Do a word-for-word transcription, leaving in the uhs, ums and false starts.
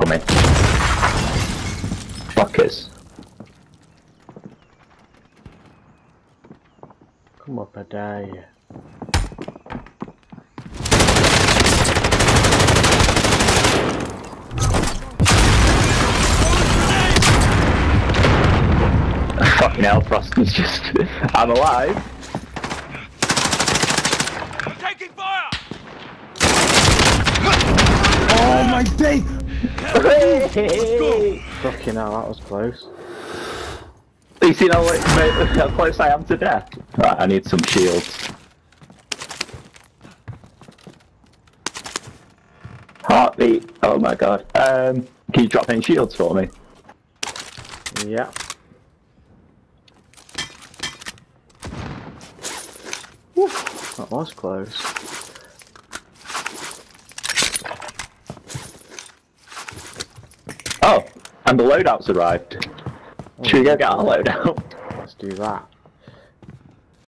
coming. Fuckers. Come up, I dare you. Fucking hell, Froston's just... I'm alive. Taking fire! Oh my day! Hey! Fucking hell, that was close. You seen how, like, how close I am to death? Right, I need some shields. Heartbeat. Oh my god. Um, can you drop any shields for me? Yeah. Woo, that was close. Oh, and the loadout's arrived. Oh, Should we go get our loadout? Let's do that.